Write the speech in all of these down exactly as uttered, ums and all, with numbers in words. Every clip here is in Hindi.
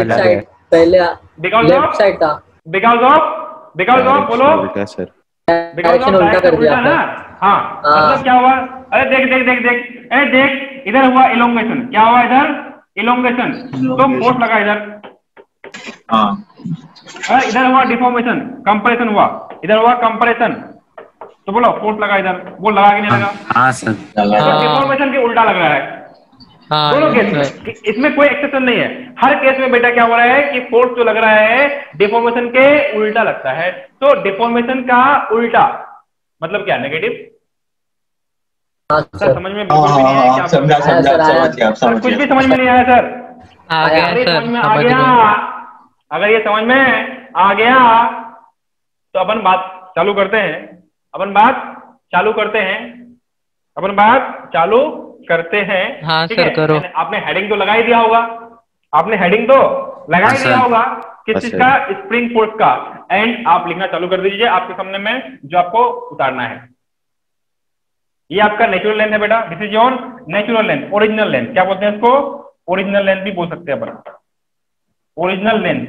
अलग है। साइड पहले बिकॉज लेफ्ट ऑफ साइड था। बिकॉज ऑफ बिकॉज ऑफ बोलो डायरेक्शन उल्टा सर। बिकॉज डायरेक्शन ऑफ उल्टा डायरेक्शन कर दिया उल्टा आपने। ना। हाँ हाँ मतलब क्या हुआ, अरे देख देख देख देख अरे देख इधर हुआ इलोंगेशन, क्या हुआ इधर इलोंगेशन, तो फोर्स लगा इधर। हाँ अरे इधर हुआ डिफॉर्मेशन, कंप्रेशन हुआ, इधर हुआ कंप्रेशन, तो बोलो फोर्स लगा इधर, वो लगा कि नहीं लगा? हाँ सर। तो डिफॉर्मेशन के उल्टा लग रहा है हाँ दोनों केस ये तो में, है। कि इसमें कोई एक्सेप्शन नहीं है। हर केस में बेटा क्या हो रहा है कि फोर्स जो लग रहा है डिफॉर्मेशन के उल्टा लगता है। तो डिफॉर्मेशन का उल्टा मतलब क्या, नेगेटिव। हाँ सर सर। समझ में हाँ बिल्कुल भी नहीं है हाँ क्या हाँ, आप बोल समझा रहे आया हैं? समझा, सर, आया। समझ गया आप, सर समझ कुछ भी गया। समझ में नहीं आया सर? आ आया। गया अगर ये सर, समझ में आ समझ गया, गए। अगर ये समझ में आ गया तो अपन बात चालू करते हैं, अपन बात चालू करते हैं, अपन बात चालू करते हैं। हाँ ठीक सर, है, करो। मैंने- आपने हेडिंग तो लगा ही दिया होगा, आपने हेडिंग तो लगा ही हाँ, दिया सर। होगा किस हाँ, चीज सर। का, स्प्रिंग फोर्स का। एंड आप लिखना चालू कर दीजिए आपके सामने में जो आपको उतारना है। ये आपका नेचुरल लेंथ है बेटा, this is your natural length, original length. क्या बोलते हैं इसको? ओरिजिनल लेंथ भी बोल सकते हैं अपन, original length.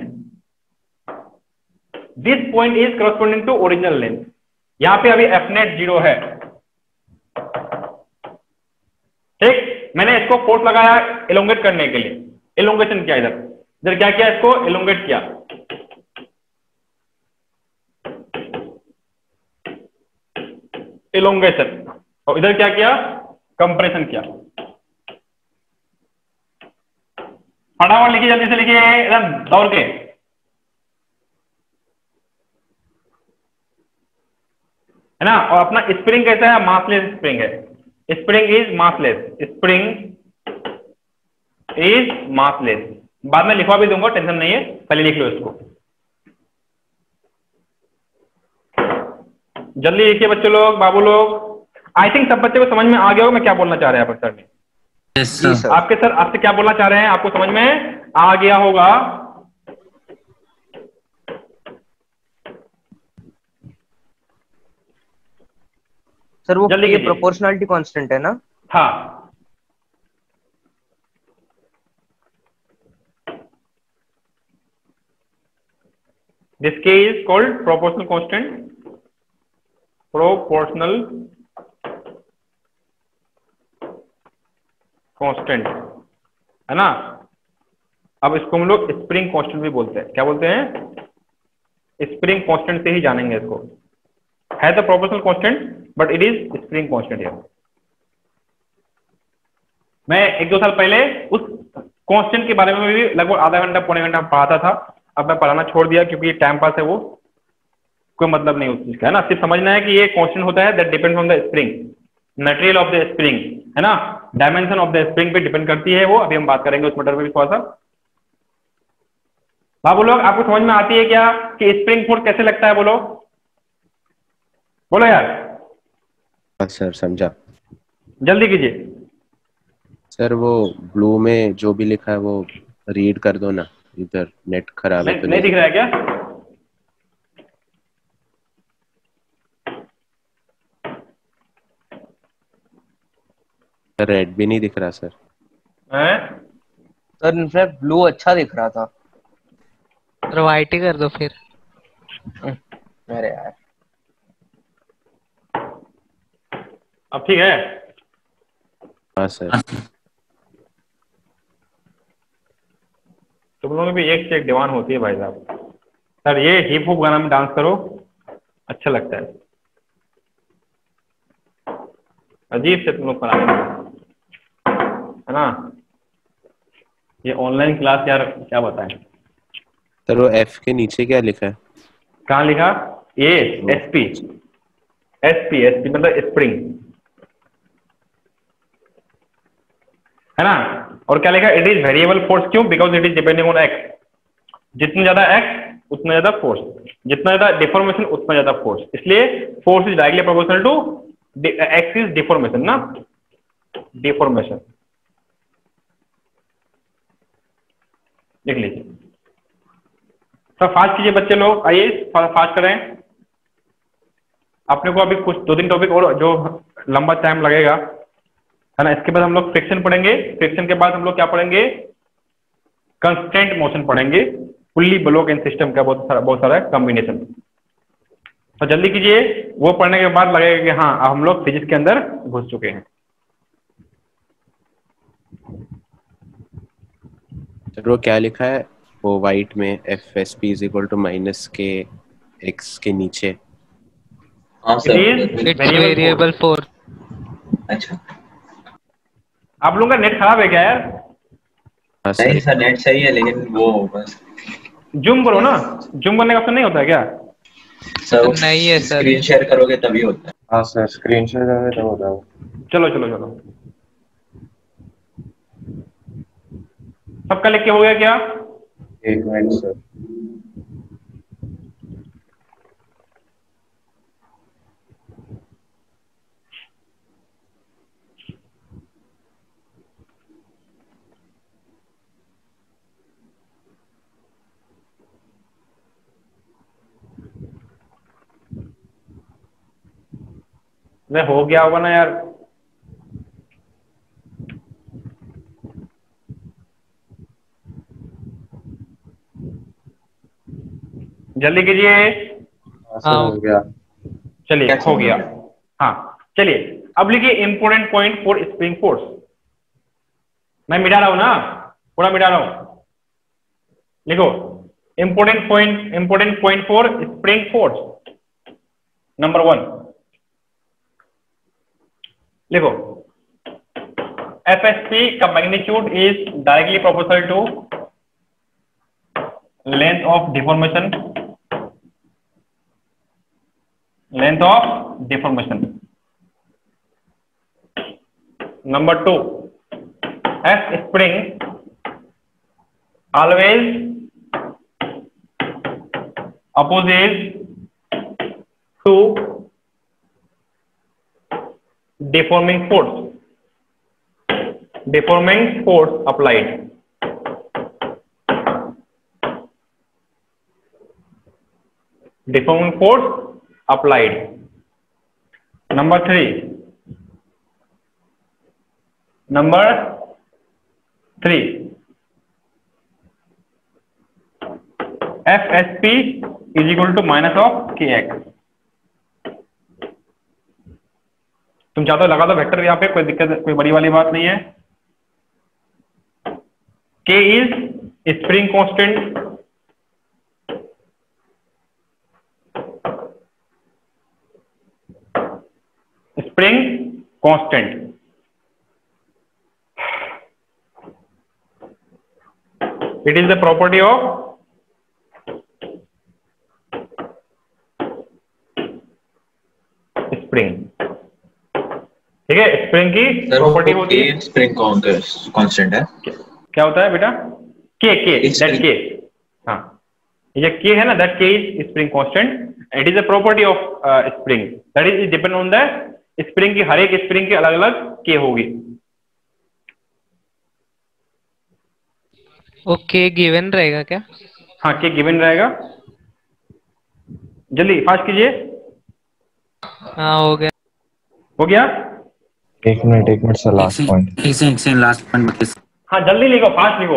This point is corresponding to original length. यहां पे अभी एफ नेट जीरो है, ठीक। मैंने इसको फोर्स लगाया एलोंगेट करने के लिए, एलोंगेशन किया, इधर इधर क्या किया, इसको एलोंगेट किया, एलोंगेशन, और इधर क्या किया, कंप्रेशन किया। फटाफट लिखिए, जल्दी से लिखिए एकदम दौड़ के। है ना? और अपना स्प्रिंग कैसा है, मासलेस स्प्रिंग है। Spring is massless, spring is massless. बाद में लिखवा भी दूंगा, टेंशन नहीं है, पहले लिख लो इसको। जल्दी लिखिए बच्चे लोग, बाबू लोग। आई थिंक सब बच्चे को समझ में आ गया होगा मैं क्या बोलना चाह रहे हैं सर ने। जी सर। आपके सर आपसे क्या बोलना चाह रहे हैं आपको समझ में आ गया होगा। सर वो जल्दी ये कीजिए। प्रोपोर्शनलिटी कांस्टेंट है ना? हाँ, this K is called proportional constant, proportional constant, है ना? अब इसको हम लोग स्प्रिंग कांस्टेंट भी बोलते हैं। क्या बोलते हैं? स्प्रिंग कांस्टेंट से ही जानेंगे इसको। है तो proportional constant but it is spring constant है। मैं एक दो साल पहले उस कांस्टेंट के बारे में भी लगभग आधा घंटा पौने घंटा पढ़ाता था। अब मैं पढ़ाना छोड़ दिया क्योंकि टाइम पास है, वो कोई मतलब नहीं उस चीज का, है ना? सिर्फ समझना है कि ये कांस्टेंट होता है that depends on the spring, material of the spring, है ना? डायमेंशन ऑफ द स्प्रिंग पे डिपेंड करती है वो। अभी हम बात करेंगे उस मैटर पे भी थोड़ा सा। बाबू लोग आपको समझ में आती है क्या कि स्प्रिंग फोर्स कैसे लगता है? बोलो बोलो यार। हाँ सर, समझा। जल्दी कीजिए सर वो ब्लू में जो भी लिखा है वो रीड कर दो ना, इधर नेट खराब है नहीं, तो नहीं दिख रहा है क्या? रेड भी नहीं दिख रहा सर। हैं? सर इनफैक्ट ब्लू अच्छा दिख रहा था। सर वाइट ही कर दो फिर। अरे यार, अब ठीक है? हाँ सर। तुम लोगों में भी एक से एक डिमांड होती है भाई साहब। सर ये हिप हॉप गाना में डांस करो, अच्छा लगता है। अजीब से तुम लोग बना रहे हो, है ना? ये ऑनलाइन क्लास यार क्या बताएं। सर वो एफ के नीचे क्या लिखा है? कहाँ लिखा? ये S P, S P S P मतलब स्प्रिंग, है ना? और क्या लिखा? It is variable force. क्यों? Because it is depending on X. जितना ज्यादा एक्स उतना ज्यादा फोर्स, जितना ज्यादा डिफॉर्मेशन उतना ज्यादा फोर्स। इसलिए force is directly proportional to X is deformation ना, डिफॉर्मेशन। लिख लीजिए सब, फास्ट कीजिए बच्चे लोग, आइए फास्ट करें। अपने को अभी कुछ दो तीन टॉपिक और जो लंबा टाइम लगेगा, है ना? इसके बाद हम लोग फ्रिक्शन पढ़ेंगे। फ्रिक्शन के बाद हम लोग क्या पढ़ेंगे? कंस्टेंट मोशन पढ़ेंगे, फुल्ली ब्लॉक इन सिस्टम का बहुत सारा बहुत सारा कॉम्बिनेशन। तो जल्दी कीजिए, वो पढ़ने के बाद लगेगा कि हाँ हम लोग फिजिक्स के अंदर घुस चुके हैं। सर वो क्या लिखा है वो वाइट में, F S P is equal to minus K x के नीचे? हाँ it sir. Is its variable force. अच्छा आप लोगों का नेट खराब है क्या यार? हाँ नहीं सर। सर, नेट सही है, लेकिन वो बस जूम करो ना, जूम करने का ऑप्शन नहीं होता है क्या? सर नहीं है सर। स्क्रीन शेयर करोगे तभी होता है। हाँ सर, स्क्रीन शेयर करोगे तो होगा। चलो चलो चलो, सबका लिख के हो गया क्या? एक मिनट सर। मैं हो गया होगा ना यार। जल्दी कीजिए। हाँ सर हो गया। चलिए कैसे हो हो गया। गया? हाँ चलिए, अब लिखिए important point for spring force. मैं मिटा रहा हूं ना, पूरा मिटा रहा हूं। लिखो important point, important point for spring force. Number one लिखो, एफ एस पी का magnitude is directly proportional to length of deformation, length of deformation. Number two, F spring always opposes to deforming force, deforming force applied. Deforming force applied. Number three, number three, F S P is equal to minus of K X. तुम चाहते हो लगा दो वेक्टर यहाँ पे, कोई दिक्कत, कोई बड़ी वाली बात नहीं है। K is spring constant, spring constant. It is the property of spring. ठीक है, स्प्रिंग की प्रॉपर्टी होती है, स्प्रिंग कांस्टेंट है। क्या होता है बेटा? के के दैट के, हाँ ये के है ना, that K is spring constant. It is a property of spring, that is depend on the spring की, हर एक स्प्रिंग की अलग अलग के होगी। ओके गिवन रहेगा क्या? हाँ के गिवन रहेगा। जल्दी फास्ट कीजिए। हाँ हो गया। हो गया? एक मिनट एक मिनट सर, लास्ट पॉइंट। एक से एक से लास्ट पॉइंट बता। हाँ जल्दी लिखो, फास्ट लिखो।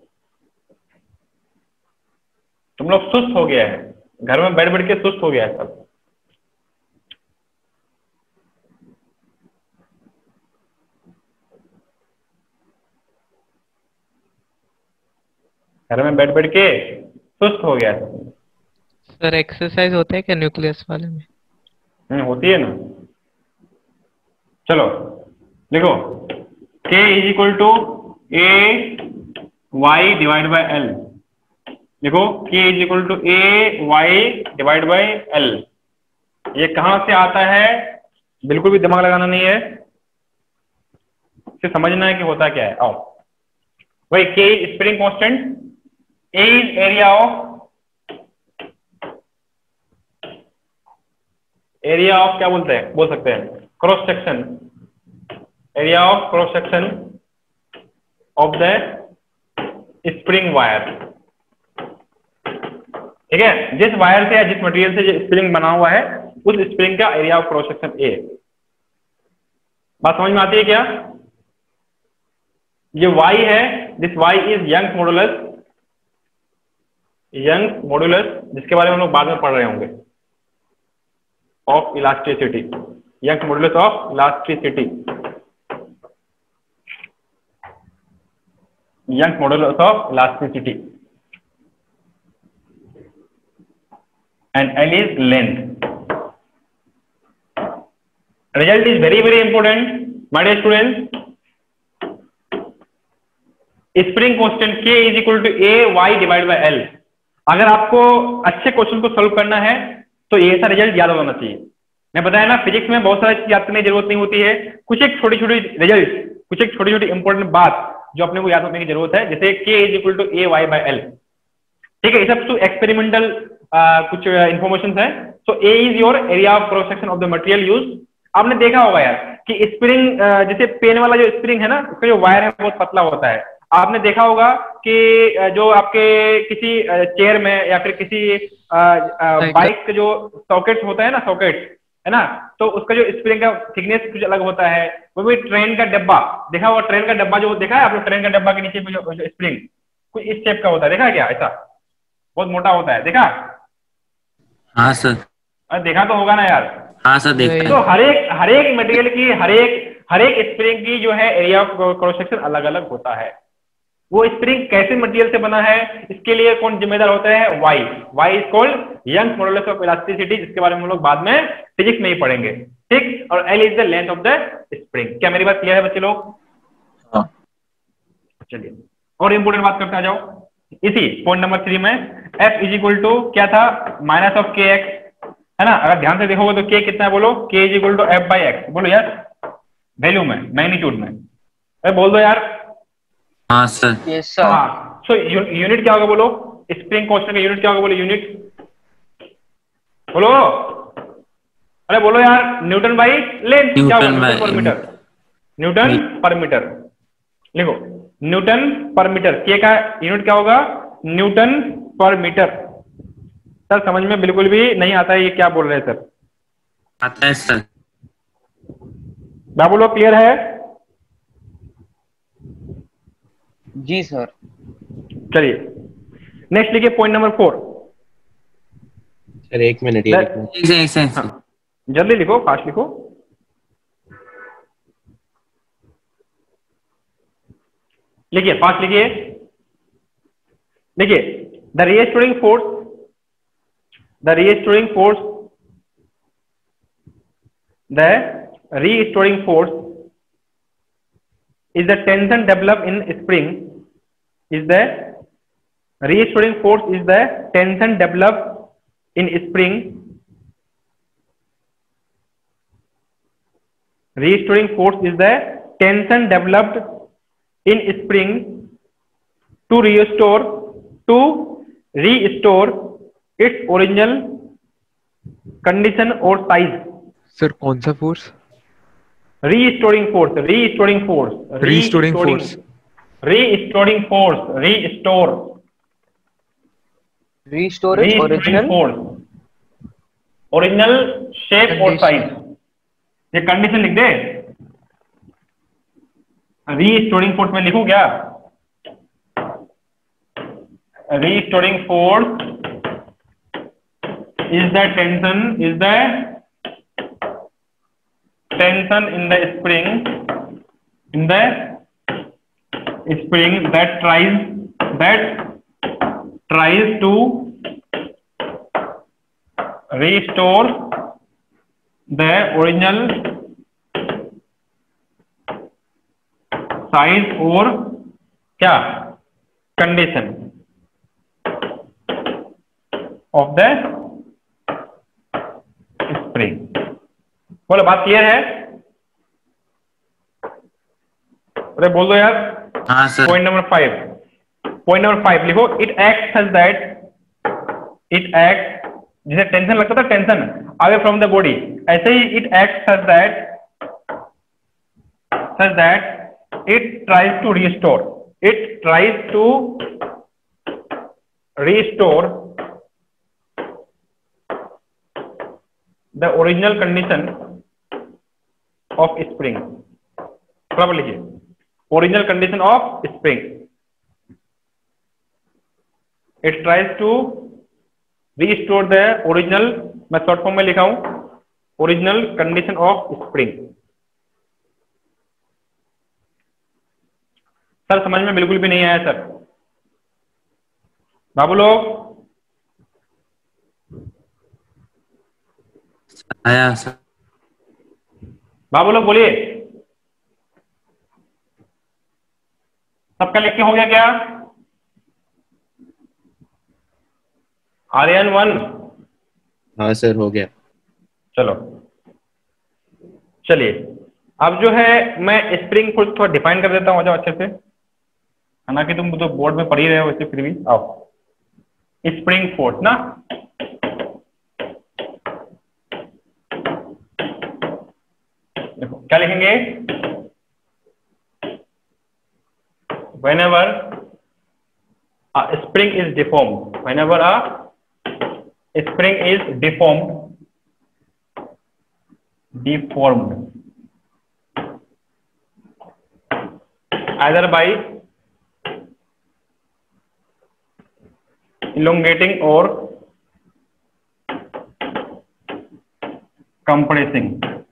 तुम लोग सुस्त हो गया है, घर में बैठ बैठ के सुस्त हो गया है सब। घर में बैठ बैठ के सुस्त हो गया है सब। सर एक्सरसाइज होता है क्या न्यूक्लियस वाले में? हम्म होती है ना। चलो लिखो, K is equal to A Y divide by L. लिखो K is equal to A Y divide by L. ये कहां से आता है, बिल्कुल भी दिमाग लगाना नहीं है, इसे समझना है कि होता क्या है। आओ वही K is spring constant, A is area of, area of क्या बोलते हैं, बोल सकते हैं cross section, area of cross section of the spring wire. ठीक है, जिस वायर से या जिस मटेरियल से स्प्रिंग बना हुआ है उस स्प्रिंग का area of cross section A. बात समझ में आती है क्या? ये y है, this y is Young's modulus Young modulus, जिसके बारे में हम लोग बाद में पढ़ रहे होंगे, of elasticity, Young modulus of elasticity, Young modulus of elasticity, and L is length. Result is very very important, my dear students. Spring constant K is equal to A Y divided by L. अगर आपको अच्छे क्वेश्चन को सॉल्व करना है तो ये ऐसा रिजल्ट याद होना चाहिए। मैं बताया ना, फिजिक्स में बहुत सारी चीज याद करने की जरूरत नहीं होती है, कुछ एक छोटी छोटी रिजल्ट, कुछ एक छोटी छोटी इंपॉर्टेंट बात जो अपने को याद रखने की जरूरत है, जैसे K is equal to A Y by L। ठीक है, ये सब तो एक्सपेरिमेंटल कुछ इंफॉर्मेशन है। सो A is your area of cross section of the material used। आपने देखा होगा यार कि स्प्रिंग, जैसे पेन वाला जो स्प्रिंग है ना, उसका जो वायर है बहुत पतला होता है। आपने देखा होगा कि जो आपके किसी चेयर में या फिर किसी बाइक के जो सॉकेट होता है ना, सॉकेट है ना, तो उसका जो स्प्रिंग का थिकनेस कुछ अलग होता है। वो भी ट्रेन का डब्बा देखा होगा, ट्रेन का डब्बा जो देखा है आपने, ट्रेन का डब्बा के नीचे जो, जो स्प्रिंग कुछ इस शेप का होता है, देखा है क्या? ऐसा बहुत मोटा होता है, देखा? हाँ सर। अरे देखा तो होगा ना यार। हाँ सर देखा। तो हर एक हर एक मटेरियल की हर एक हर एक स्प्रिंग की जो है एरिया ऑफ क्रॉस सेक्शन अलग अलग होता है। वो स्प्रिंग कैसे मटेरियल से बना है, इसके लिए कौन जिम्मेदार होता है? Y. Y is called Young modulus of elasticity, जिसके बारे में हम लोग बाद में फिजिक्स में ही पढ़ेंगे। ठीक, और L is the length of the spring. क्या मेरी बात क्लियर है बच्चे लोग? हाँ। चलिए और इंपोर्टेंट बात करते आ जाओ इसी पॉइंट नंबर थ्री में। एफ इज इक्वल टू क्या था? माइनस ऑफ के एक्स, है ना? अगर ध्यान से देखोगे तो के कितना है? बोलो, K is equal to F by X. बोलो यार, वैल्यू में, मैग्नीट्यूड में। अरे बोल दो यार। हाँ सर। Yes sir. हाँ, सो यूनिट क्या होगा? बोलो, स्प्रिंग कांस्टेंट का यूनिट क्या होगा? बोलो यूनिट, बोलो। अरे बोलो यार, न्यूटन बाई लेंथ। क्या होगा? Newton per metre, newton per metre. लिखो, न्यूटन पर मीटर। के का यूनिट क्या होगा? Newton per metre. सर समझ में बिल्कुल भी नहीं आता है ये क्या बोल रहे हैं सर? आता है सर। बाबू लोग क्लियर है? जी सर। चलिए नेक्स्ट लिखिए पॉइंट नंबर फोर। सर एक मिनट, ये मैं- लिखो। एक से एक से हाँ, जल्दी लिखो, फास्ट लिखो। लिखिए, फास्ट लिखिए। लिखिए, the restoring force, the restoring force, the restoring force is the tension developed in spring, is the restoring force is the tension developed in spring, restoring force is the tension developed in spring to restore to restore its original condition or size। Sir कौन सा force? Restoring force, restoring force, Restoring force. restoring force, restore, Restore its restoring original force, original shape और size। ये कंडीशन लिख दे। restoring force में लिखूं क्या? restoring force is the tension, is the tension in the spring, in the spring that tries that tries to restore the original size or क्या condition of the spring। बोलो, बात क्लियर है? अरे बोल दो यार। हाँ sir. Point number five, point number five लिखो। It act such that, it act, जिसे टेंशन लगता था, tension away from the body, ऐसे ही it act such that such that it tries to restore, it tries to restore the original condition of spring. बराबर लिखिए, original condition of spring. It tries to restore the original, मैं शॉर्ट फॉर्म में लिखा हूं, original condition of spring. Sir समझ में बिल्कुल भी नहीं आया सर, बाबू लोग? आया सर। बाबू लोग बोलिए, सबका लिख के हो गया क्या? आर्यन वन? हाँ सर हो गया। चलो चलिए, अब जो है मैं स्प्रिंग फोर्स थोड़ा डिफाइन कर देता हूँ जाओ अच्छे से, हालांकि तुम तो बोर्ड में पढ़ ही रहे हो वैसे, फिर भी आओ। स्प्रिंग फोर्स ना, देखो क्या लिखेंगे, whenever a spring is deformed, whenever a spring is deformed, deformed either by elongating or compressing,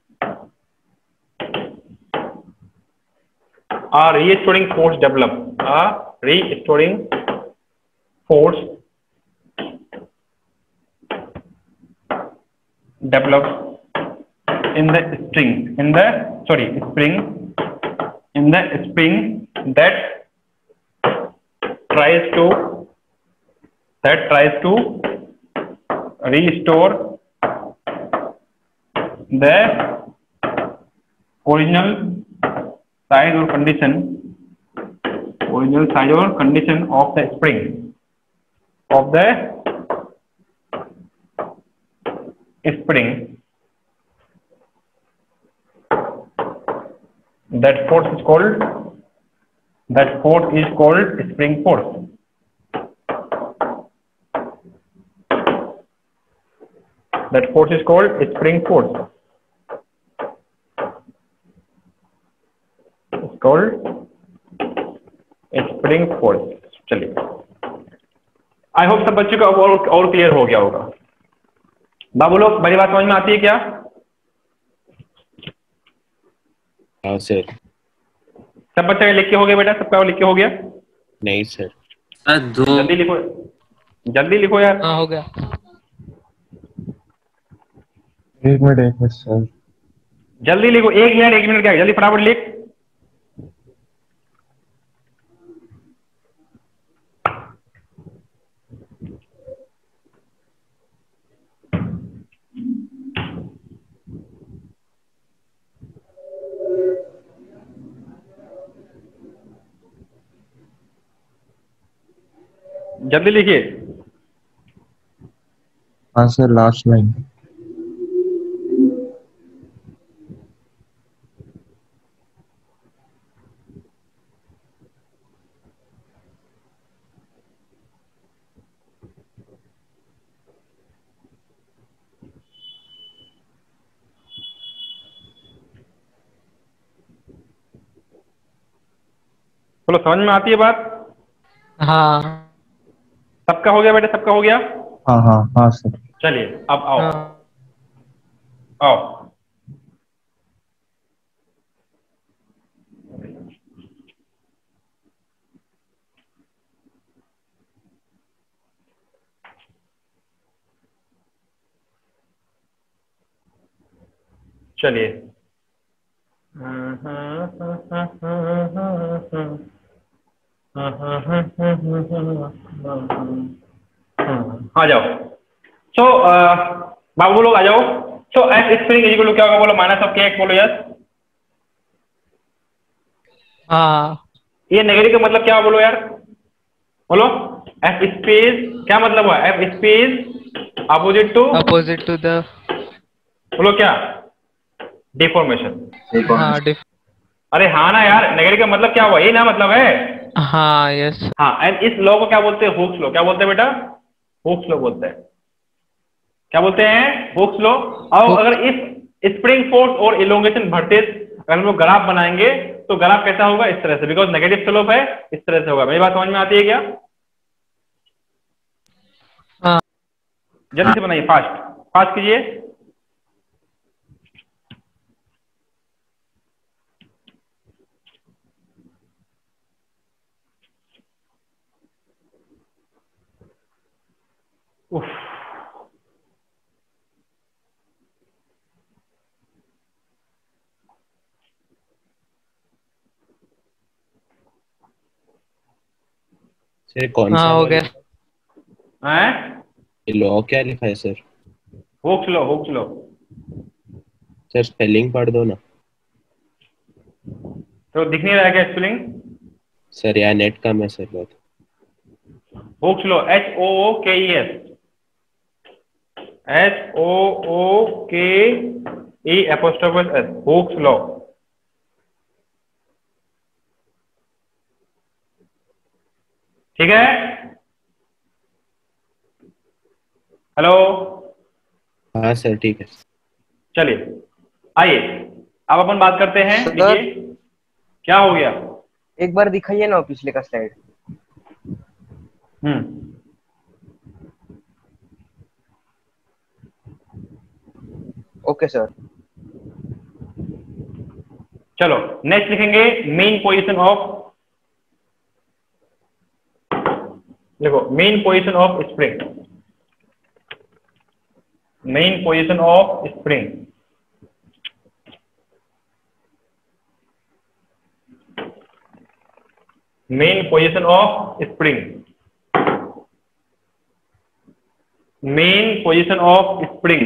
a restoring force develop, a restoring force develops in the string, in the sorry spring, in the spring that tries to that tries to restore the original size or condition, original size or condition of the spring, of the spring. That force is called, that force is called spring force. That force is called spring force. It's called spring force. चलिए, आई होप सब बच्चों को और और क्लियर हो गया होगा। बाबू लोग मेरी बात समझ में आती है क्या? हाँ सर। सब बच्चे लिख के हो गया बेटा, सबका लिख के हो गया? नहीं सर। सर दो। जल्दी लिखो, जल्दी लिखो यार। हाँ हो गया। एक मिनट एक मिनट सर, जल्दी लिखो, एक मिनट एक मिनट क्या, जल्दी फटाफट लिख। जल्दी लिखिए। हाँ सर लास्ट लाइन। चलो समझ में आती है बात? हाँ सबका हो गया बेटा, सबका हो गया? हाँ हाँ हाँ सर। चलिए अब आओ, हाँ। आओ चलिए, आ जाओ। सो बाबू लोग आ जाओ। So F spring is equal to क्या होगा बोलो? माइनस ऑफ के एक्स बोलो। यस। हाँ ये नेगेटिव का मतलब क्या बोलो यार? बोलो। एफ स्पेस क्या मतलब हुआ? F space opposite to opposite to the, बोलो क्या? डिफॉर्मेशन। हाँ डिफ, अरे हाँ ना यार, नेगेटिव का मतलब क्या हुआ? ये ना मतलब है। हाँ यस। हाँ, एंड इस लॉ को क्या बोलते हैं? Hooke's law. क्या बोलते हैं बेटा? हुक्स लॉ बोलते हैं। क्या बोलते हैं? Hooke's law. और अगर इस स्प्रिंग फोर्स और इलोंगेशन वर्सेस अगर हम लोग ग्राफ बनाएंगे तो ग्राफ कैसा होगा? इस तरह से, बिकॉज नेगेटिव स्लोप है, इस तरह से होगा। मेरी बात समझ में आती है क्या? हाँ जल्दी से बनाइए, फास्ट फास्ट कीजिए। उफ, सर कौन सा हाँ हो law गया। लिखा हैं? है? लॉ क्या लिखा है सर? Hooke's law, Hooke's law. Sir spelling पढ़ दो ना। तो दिख नहीं रहा है क्या स्पेलिंग? सर यार नेट कम है सर बहुत। Hooke's law, H O O K E S, H O O K E apostrophes S, Hooke's law. ठीक है, हेलो, हाँ सर ठीक है। चलिए आइए अब अपन बात करते हैं। सर। देखिए क्या हो गया। एक बार दिखाइए ना पिछले का स्लाइड। Hmm okay sir. चलो नेक्स्ट लिखेंगे मेन पोजीशन ऑफ, देखो mean position of spring, mean position of spring. Mean position of spring, mean position of spring.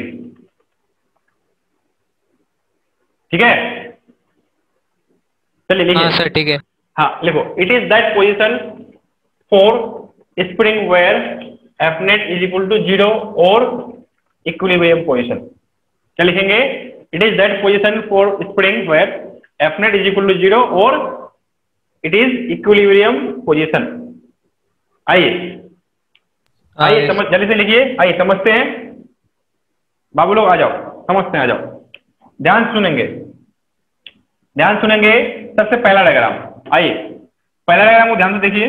ठीक है, चलिए लिखिए। हाँ सर ठीक है। हाँ लिखो, it is that position for spring where F net is equal to zero और इक्विलिब्रियम पोजीशन। क्या लिखेंगे? It is that position for spring where F net is equal to zero और इट इज इक्विलिब्रियम पोजीशन। आइए हाँ, आइए yes। समझ, जल्दी से लिखिए, आइए समझते हैं। बाबू लोग आ जाओ, समझते हैं, आ जाओ, ध्यान सुनेंगे, ध्यान सुनेंगे। सबसे पहला डायग्राम, आइए पहला डायग्राम को ध्यान से देखिए।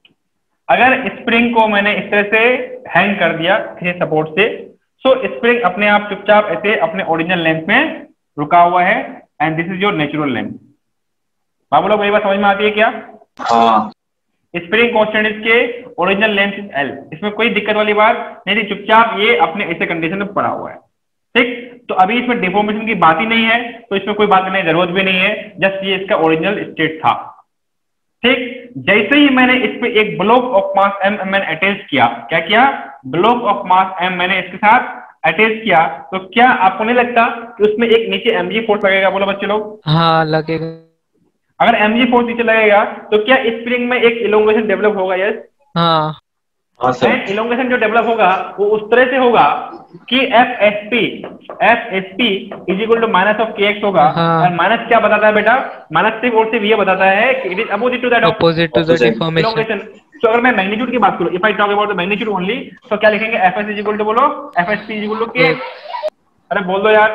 अगर स्प्रिंग को मैंने इस तरह से हैंग कर दिया किसी सपोर्ट से, सो स्प्रिंग अपने आप चुपचाप ऐसे अपने ओरिजिनल लेंथ में रुका हुआ है and this is your natural length. बाबू लोग मेरी बात समझ में आती है क्या? हाँ स्प्रिंग कांस्टेंट इसके ओरिजिनल लेंथ इज एल, इसमें कोई दिक्कत वाली बात नहीं थी, चुपचाप ये अपने ऐसे कंडीशन में पड़ा हुआ है। ठीक, तो अभी इसमें डिफॉर्मेशन की बात ही नहीं है, तो इसमें कोई बात करने की जरूरत भी नहीं है, जस्ट ये इसका ओरिजिनल स्टेट था। ठीक, जैसे ही मैंने इस पे एक ब्लॉक ऑफ मास एम मैंने अटैच किया, क्या किया? ब्लॉक ऑफ मास एम मैंने इसके साथ अटैच किया, तो क्या आपको नहीं लगता कि उसमें एक नीचे एमजी फोर्स लगेगा? बोलो बच्चे लोग। हाँ लगेगा। अगर एमजी फोर्स नीचे लगेगा तो क्या स्प्रिंग में एक इलोंगेशन डेवलप होगा? यस। हाँ हाँ सर। एंड इलोंगेशन जो डेवलप होगा वो उस तरह से होगा कि F S P F S P is equal to minus of K X होगा। हाँ। और माइनस क्या बताता है बेटा? माइनस सिर्फ और सिर्फ ये बताता है कि it is opposite to that of opposite to the Opposite. Deformation. Elongation. तो अगर मैं मैग्नीट्यूड की बात करूं, if I talk about the magnitude only, तो क्या लिखेंगे? F S is equal to, बोलो, F S P is equal to K. अरे बोल दो यार।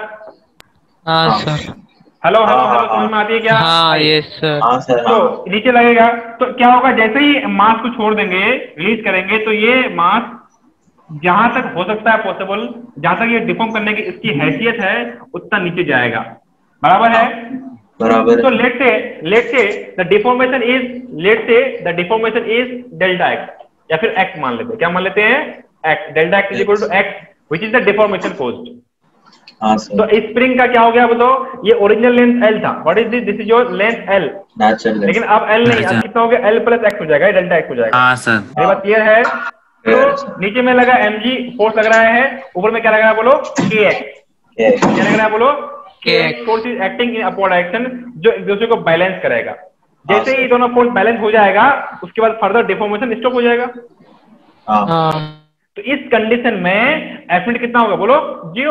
हाँ सर। हेलो हेलो हाँ, हेलो, समझ में आती है क्या? हाँ यस सर। हाँ सर। हाँ तो नीचे लगेगा तो क्या होगा? जैसे ही मास को छोड़ देंगे, रिलीज करेंगे, तो ये मास जहां तक हो सकता है पॉसिबल, जहां तक ये डिफॉर्म करने की इसकी हैसियत है, उतना नीचे जाएगा। बराबर है? बराबर तो है। Late say let's say the deformation is let's say the deformation is delta X, या फिर एक्स मान लेते हैं। क्या मान लेते हैं? X. Delta X is equal to X which is the deformation caused. हाँ तो सर। स्प्रिंग का क्या हो गया बताओ? ये ओरिजिनल लेंथ एल था। What is this? This is your length L. Natural लेकिन अब एल नहीं, अब कितना हो गया? एल प्लस एक्स हो जाएगा, डेल्टा एक्स हो जाएगा। हाँ सर। मेरी बात क्लियर है? तो नीचे में लगा mg फोर्स लग रहा है, ऊपर में क्या लग रहा है? बोलो, kx। क्या लग रहा है? बोलो, kx force is acting in upward direction, जो एक दूसरे को बैलेंस करेगा। जैसे ही दोनों फोर्स बैलेंस हो जाएगा, उसके बाद फर्दर डिफॉर्मेशन स्टॉप हो जाएगा। हाँ हाँ तो इस कंडीशन में एफ नेट कितना होगा? बोलो, जीरो।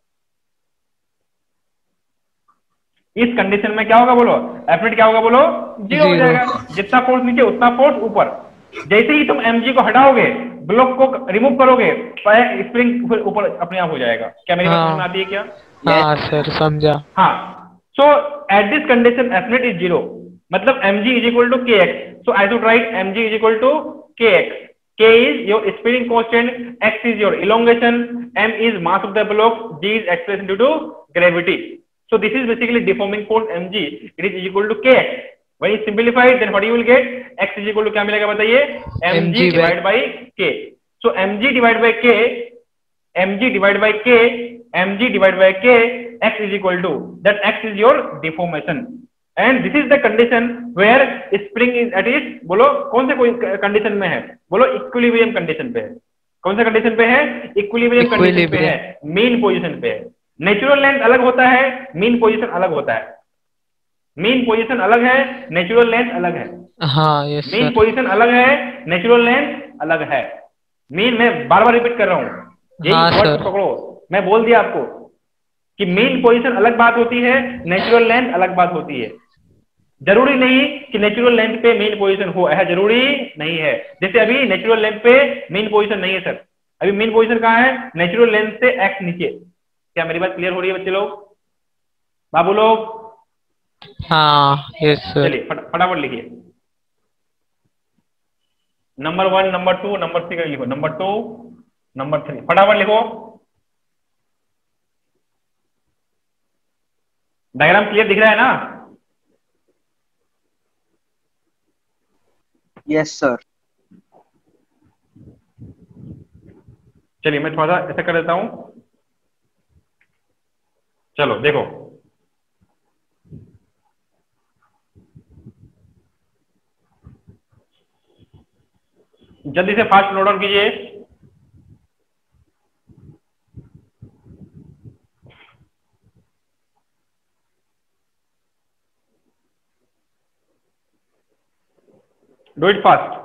इस कंडीशन में क्या होगा? बोलो, एफ नेट क्या होगा? बोलो, जीरो हो Zero. जाएगा। जितना फोर्स नीचे उतना फोर्स ऊपर। जैसे ही तुम mg को हटाओगे, ब्लॉक को रिमूव करोगे, स्प्रिंग ऊपर अपने आप हो जाएगा। क्या मेरी बात हाँ। समझ में आती है क्या? हाँ सर समझा। हाँ। So at this condition F net is zero, मतलब mg इज इक्वल टू के X. So I should write mg is equal to के X. K is your spring constant, X is your elongation, M is mass of the block, G is acceleration due to gravity. So this is basically deforming force mg. It is equal to kx. When you simplify it, then what you will get? X is equal to क्या मिलेगा बताइए? mg divided by k. So mg divided by k, mg divided by k, mg divided by k, x is equal to, that x is your deformation. And this is the condition where spring is at its, बोलो कौन से कोई कंडीशन में है? बोलो इक्विलिब्रियम कंडीशन पे है. कौन सा कंडीशन पे है? इक्विलिब्रियम कंडीशन पे है, मीन पोजीशन पे है. नेचुरल लेंथ अलग होता है, मीन पोजीशन अलग होता है. मीन पोजीशन अलग है, नेचुरल लेंथ अलग है. हाँ यस मीन सर. पोजीशन अलग है, नेचुरल लेंथ अलग है. मीन, मैं बार बार रिपीट कर रहा हूँ, यही हाँ, वर्ड सर. पकड़ो. मैं बोल दिया आपको कि मीन पोजीशन अलग बात होती है, नेचुरल लेंथ अलग बात होती है. जरूरी नहीं कि नेचुरल लेंथ पे मीन पोजीशन हो, ऐसा जरूरी नहीं है. जैसे अभी नेचुरल लेंथ पे मीन पोजीशन नहीं है सर, अभी मीन पोजीशन कहाँ है? नेचुरल लेंथ से एक्स नीचे. क्या मेरी बात क्लियर हो रही है बच्चे लोग, बाबू लोग? हाँ यस सर. चलिए फट, फटाफट लिखिए. Number one, number two, number three का लिखो. नंबर टू, नंबर थ्री, फटाफट लिखो. डायग्राम क्लियर दिख रहा है ना? Yes sir. चलिए मैं थोड़ा सा ऐसा कर देता हूं. चलो देखो, जल्दी से फास्ट नोट डाउन कीजिए. Do it fast.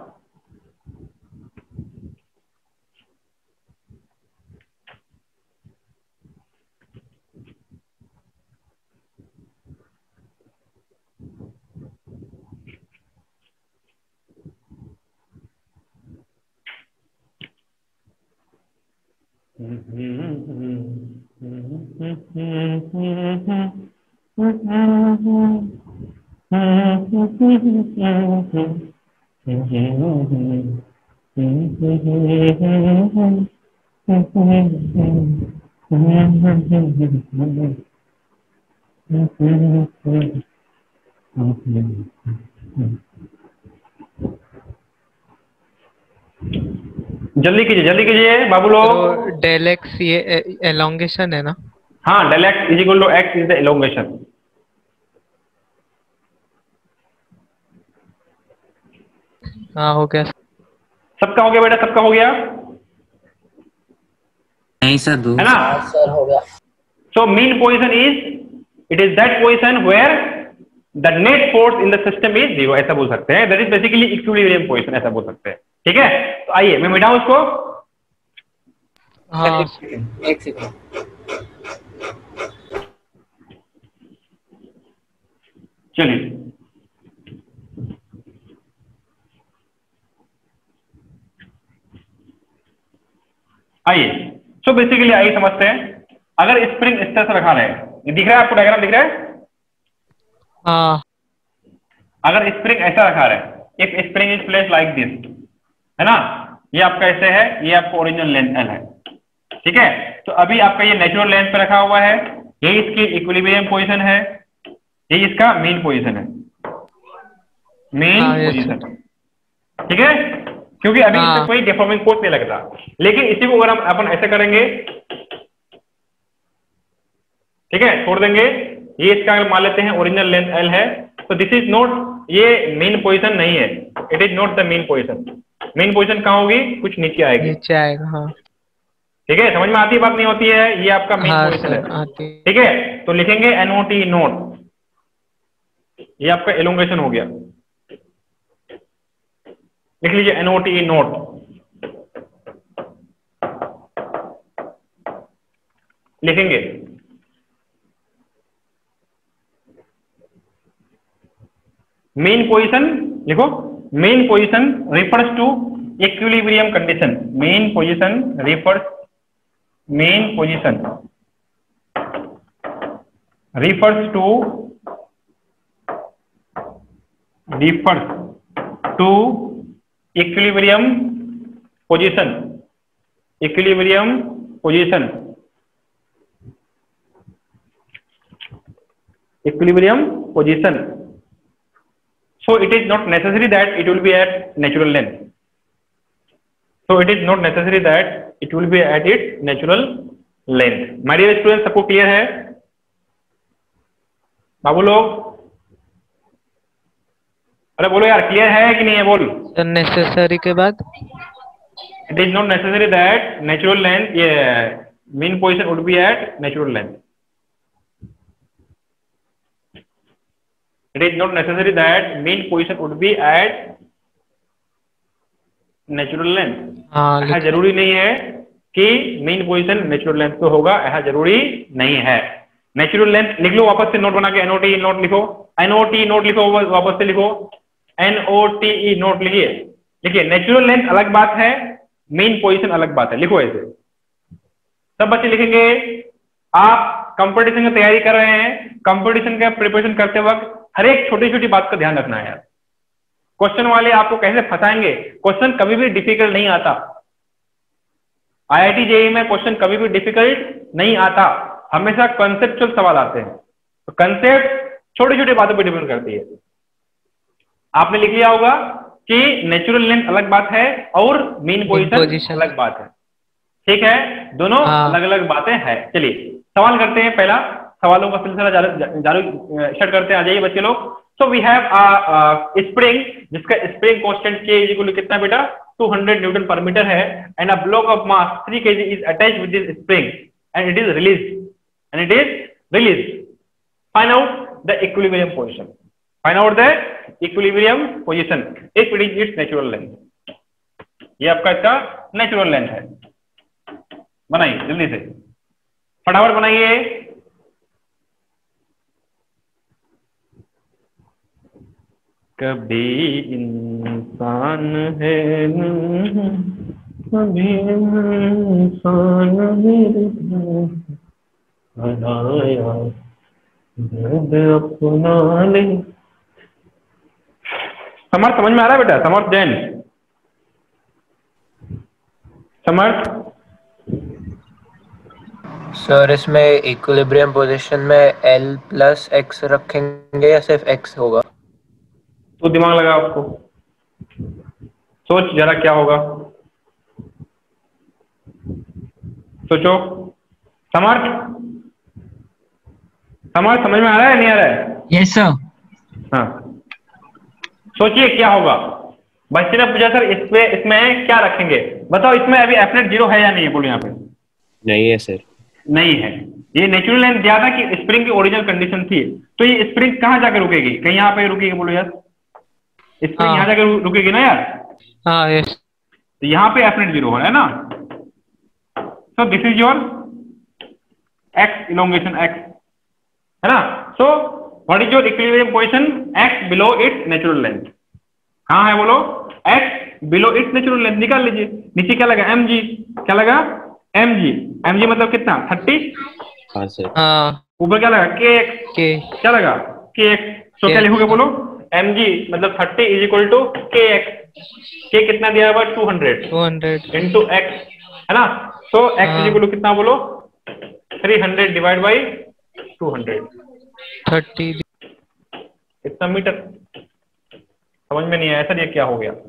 जल्दी कीजिए, जल्दी कीजिए बाबू लोग. तो डेल एक्स ये एलोंगेशन है ना? हाँ, del X is equal to X is the elongation. हाँ हो गया. सबका हो गया बेटा, सबका हो गया नहीं सर, दो है ना? सर हो गया. So mean position is, it is that position where the net force in the system is zero, ऐसा बोल सकते हैं. That is basically equilibrium position, ऐसा बोल सकते हैं. ठीक है, तो आइए मैं मिटाऊं उसको. हाँ एक सेकंड. चलिए आइए. सो बेसिकली आइए समझते हैं. अगर स्प्रिंग इस तरह से रखा है, ये दिख रहा है आपको, डायग्राम दिख रहा है? हाँ. अगर स्प्रिंग ऐसा रखा है, if spring is place like this, है ना, ये आपका ऐसे है, ये आपका ओरिजिनल लेंथ एल है. ठीक है, तो अभी आपका ये नेचुरल लेंथ पे रखा हुआ है, ये इसकी इक्विलिब्रियम पोजीशन है, ये इसका मेन पोजीशन है, मेन हाँ, yes, पोजीशन. ठीक है, क्योंकि अभी हाँ. इससे कोई डिफॉर्मिंग फोर्स नहीं लगता. लेकिन इसी को अगर हम अपन ऐसे करेंगे, ठीक है, छोड़ देंगे, ये इसका अगर मान लेते हैं ओरिजिनल लेंथ एल है, तो दिस इज नॉट, ये मेन पोजीशन नहीं है, it is not the mean position. Mean position कहाँ होगी? कुछ नीचे आएगी. नीचे आएगा. हाँ ठीक है, समझ में आती है बात, नहीं होती है? ये आपका मेन हाँ पोजीशन सर है. आती. ठीक है, तो लिखेंगे एनओटी नोट, ये आपका एलोंगेशन हो गया. लिख लीजिए एनओटी नोट. लिखेंगे मेन पोजीशन, लिखो mean position refers to equilibrium condition. Mean position refers, mean position refers to refers to equilibrium position, equilibrium position, equilibrium position. So it is not necessary that it will be at natural length. So it is not necessary that it will be at its natural length. My dear students, सबको क्लियर है बाबू लोग? अरे बोलो यार, क्लियर है कि नहीं है? बोल। नेसेसरी के बाद It is not necessary that natural length, yeah, mean position would be at natural length. It is not necessary that mean position would be at natural length. हाँ ऐसा जरूरी नहीं है कि mean position natural length पे होगा, ऐसा जरूरी नहीं है। Natural length लिख लो वापस से, नोट बना के, N O T E note लिखो, N O T नोट लिखो, वापस से लिखो, N O T E note लिखिए। देखिए नेचुरल लेंथ अलग बात है, मेन पोजीशन अलग बात है, लिखो ऐसे। सब बच्चे लिखेंगे। आप कंपटीशन की तैयारी कर रहे हैं, कंपटीशन का प्रिपरेशन करते वक्त हर एक छोटी छोटी बात का ध्यान रखना है यार। क्वेश्चन वाले आपको कैसे फंसाएंगे, क्वेश्चन कभी भी डिफिकल्ट नहीं आता। आईआईटी जेईई में क्वेश्चन कभी भी डिफिकल्ट नहीं आता, हमेशा कॉन्सेप्चुअल सवाल आते हैं। तो कंसेप्ट छोटी छोटी बातों पर डिपेंड करती है। आपने लिख लिया होगा कि नेचुरल लेंथ अलग बात है और मीन पोजीशन अलग बात है, ठीक है? दोनों अलग अलग बातें हैं। चलिए सवाल करते हैं, पहला सवालों का सिलसिला जारी स्टार्ट करते हैं। आ जाइए बच्चे लोग। सो वी हैव स्प्रिंग, जिसका स्प्रिंग कांस्टेंट के इक्वल कितना बेटा two hundred newton per metre है, and a block of mass three kg is attached with this spring and it is release and it is release find out the equilibrium position. Find out the equilibrium position if it is its natural length. ये आपका इसका नेचुरल लेंथ है। बनाइए जल्दी से, फटाफट बनाइए। कभी इंसान है, कभी इंसान बनाया अपना ले। समर्थ समझ में आ रहा है बेटा? समर्थ जैन, समर्थ सर इसमें इक्विलिब्रियम पोजीशन में L प्लस एक्स रखेंगे या सिर्फ x होगा? तो दिमाग लगा, आपको सोच जरा क्या होगा, सोचो। समर्थ समर्थ समझ में आ रहा है नहीं आ रहा है? Yes sir. हाँ सोचिए क्या होगा। बच्चे ने पूछा सर इस पे इसमें क्या रखेंगे, बताओ। इसमें अभी एफनेट जीरो है या नहीं है? बोलो यहाँ पे नहीं है सर। नहीं है। ये नेचुरल लेंथ दिया था कि स्प्रिंग की ओरिजिनल कंडीशन थी, तो ये स्प्रिंग कहाँ जाकर रुकेगी? कहीं यहाँ पे रुकेगी? बोलो यार, स्प्रिंग हाँ। यहाँ जाकर रुकेगी ना यार। हाँ यस। तो यहाँ पे एफनेट जीरो है ना। So this is your x elongation x, है ना। So what is your equilibrium position? X below its natural length. कहाँ है बोलो? X below its natural length. निकाल लीजिए। नीचे क्या लगा? M g. क्या लगा? एम जी। एम जी मतलब कितना? थर्टी। हाँ सर। हाँ ऊपर क्या लगा? के एक्स। के क्या लगा? के एक्स। तो क्या लिखोगे बोलो? एम जी मतलब थर्टी इज इक्वल टू के एक्स। के कितना दिया हुआ? Two hundred two hundred into x, है ना। So x is equal to कितना बोलो? Three hundred divide by two hundred, thirty. इतना मीटर। समझ में नहीं आया सर ये क्या हो गया?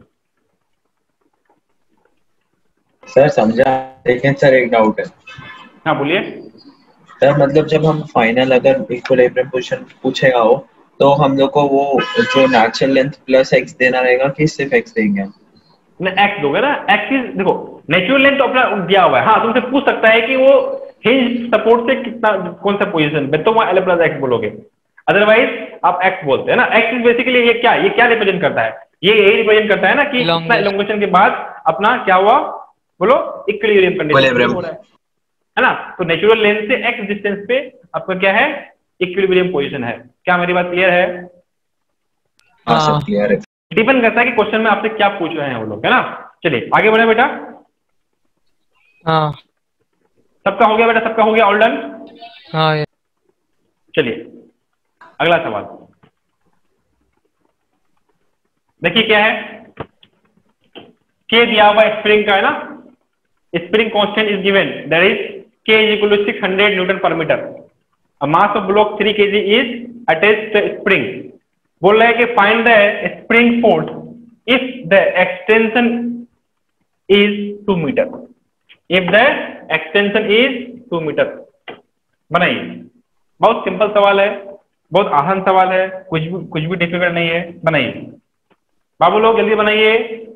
सर समझा, लेकिन सर एक डाउट है। हाँ बोलिए सर मतलब जब हम फाइनल अगर इक्विलिब्रियम पोजीशन पूछेगा हो तो हम लोग को वो जो नेचुरल लेंथ प्लस एक्स देना रहेगा कि सिर्फ एक्स देंगे? एक्स दोगे ना। एक्स इज देखो नेचुरल लेंथ तो अपना दिया हुआ है। हाँ तुमसे पूछ सकता है कि वो हिंज सपोर्ट से कितना कौन सा पोजीशन पे, तो वहाँ एल प्लस एक्स बोलोगे, अदरवाइज आप एक्स बोलते हैं ना। एक्स इज बेसिकली ये क्या, ये क्या रिप्रेजेंट करता है? ये यही रिप्रेजेंट करता है ना कि इतना एलोंगेशन के बाद अपना क्या हुआ बोलो? इक्विलिब्रियम कंडीशन हो रहा है, है ना। तो नेचुरल लेंथ से एक्स डिस्टेंस पे आपका क्या है? इक्विलिब्रियम पोजीशन है। क्या मेरी बात क्लियर है? हाँ सर क्लियर है। डिपेंड करता है कि क्वेश्चन में आपसे क्या पूछ रहे हैं वो लोग, है ना। चलिए आगे बढ़े बेटा। हाँ सबका हो गया बेटा? सबका हो गया? All done? हाँ yes. चलिए अगला सवाल देखिए क्या है। के दिया हुआ स्प्रिंग का है ना, spring constant is given that is k is equal to six hundred newton per metre, mass of block three kg is attached spring. बोल रहे हैं कि find the spring force if the extension is two metre, if the extension is two metre. बनाइए, बहुत सिंपल सवाल है, बहुत आसान सवाल है, कुछ भी कुछ भी डिफिकल्ट नहीं है। बनाइए बाबू लोग, जल्दी बनाइए।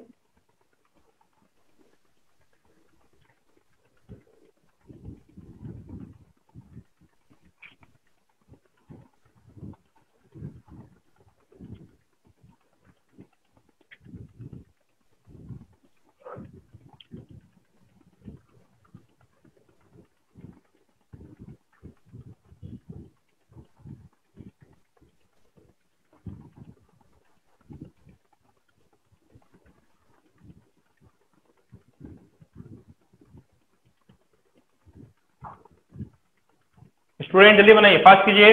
स्टूडेंट जल्दी बनाइए, फास्ट कीजिए।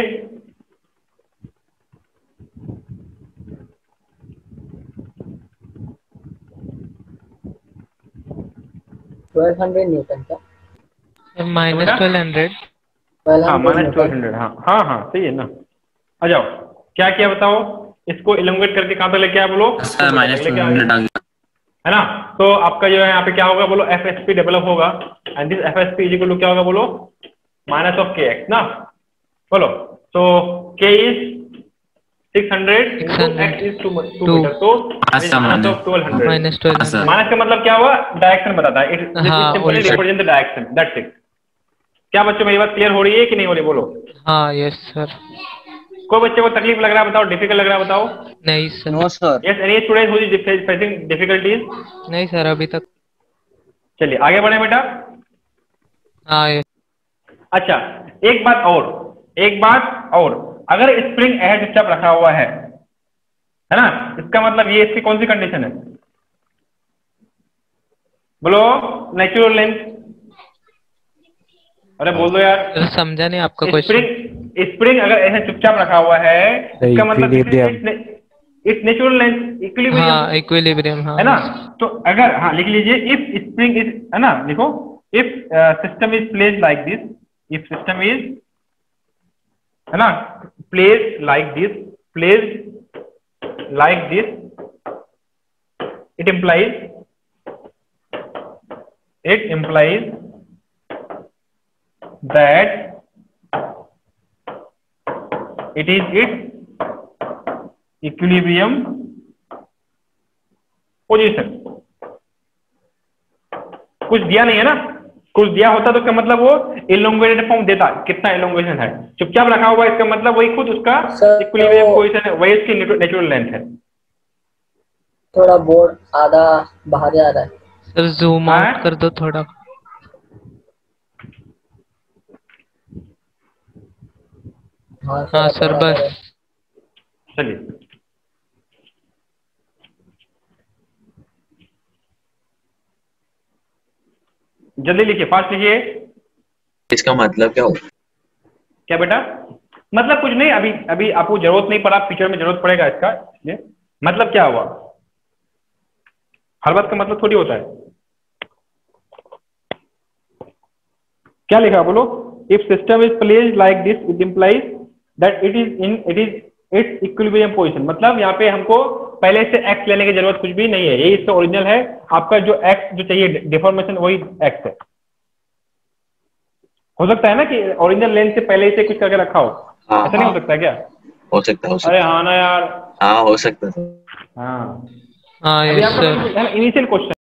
ट्वेल्व हंड्रेड न्यूटन का माइनस ट्वेल्व हंड्रेड। हाँ माइनस ट्वेल्व हंड्रेड। हाँ हाँ हाँ सही है ना। आ जाओ, क्या क्या बताओ, इसको इलोंगेट करके कहाँ तक लेके आए बोलो। माइनस ट्वेल्व हंड्रेड आ गया है ना। तो आपका जो है यहाँ पे क्या होगा बोलो, एफ एस पी डेवलप होगा and this F S P is equal to क्या होगा बोलो, माइनस ऑफ के एक्स ना। बोलो तो k is six hundred into x is two metre, तो minus of twelve hundred. Minus twelve minus का मतलब क्या हुआ, डायरेक्शन बताता है, it simply represent the direction, that's it. क्या बच्चों मेरी बात क्लियर हो रही है कि नहीं हो रही बोलो। हाँ यस सर। कोई बच्चे को तकलीफ लग रहा है बताओ, डिफिकल्ट लग रहा है बताओ। नहीं sir. No sir. Yes, any student who is facing difficulties. नहीं सर अभी तक। चलिए आगे बढ़े बेटा। हाँ यस। अच्छा एक बात और, एक बात और, अगर स्प्रिंग एहेड स्टेप रखा हुआ है है ना, इसका मतलब ये इसकी कौन सी कंडीशन है बोलो, नेचुरल लेंथ। अरे बोल दो यार, सर समझा नहीं आपका क्वेश्चन। स्प्रिंग स्प्रिंग अगर ऐसे चुपचाप रखा हुआ है, इसका मतलब इट्स नेचुरल लेंथ इक्विलिब्रियम। हाँ इक्विलिब्रियम, हाँ है ना। तो अगर, हाँ लिख लीजिए, इफ स्प्रिंग इज, है ना, लिखो, if system is placed like this, if system is, है ना, placed like this, placed like this, it implies it implies that it is its equilibrium position। कुछ दिया नहीं है ना, कुछ दिया होता तो क्या मतलब वो इलोंगेटेड फॉर्म देता, कितना इलोंगेशन है, चुपचाप रखा हुआ है, इसका मतलब वही खुद उसका इक्विलिब्रियम पोजीशन है, वही इसकी नेचुरल लेंथ है। थोड़ा बोर्ड आधा बाहर जा रहा है सर, जूम आउट कर दो थोड़ा। हाँ हाँ सर बस। चलिए जल्दी लिखिए, फास्ट लिखिए। इसका मतलब क्या हो? क्या बेटा? मतलब कुछ नहीं, अभी अभी आपको जरूरत नहीं पड़ा, फ्यूचर में जरूरत पड़ेगा इसका। ये मतलब क्या हुआ, हर बात का मतलब थोड़ी होता है। क्या लिखा बोलो, if system is placed like this it implies that it is in it is it's equilibrium position. मतलब यहाँ पे हमको पहले से एक्स लेने की जरूरत कुछ भी नहीं है, यही इसका ओरिजिनल है। आपका जो एक्स जो चाहिए डिफॉर्मेशन वही एक्स है। हो सकता है ना कि ओरिजिनल लेंथ से पहले से कुछ करके रखा हो, हाँ, ऐसा नहीं हो सकता क्या? हो सकता है, हो सकता अरे हाँ ना यार, हाँ हो सकता है। हाँ हाँ अभी यस आपका सर। Initial question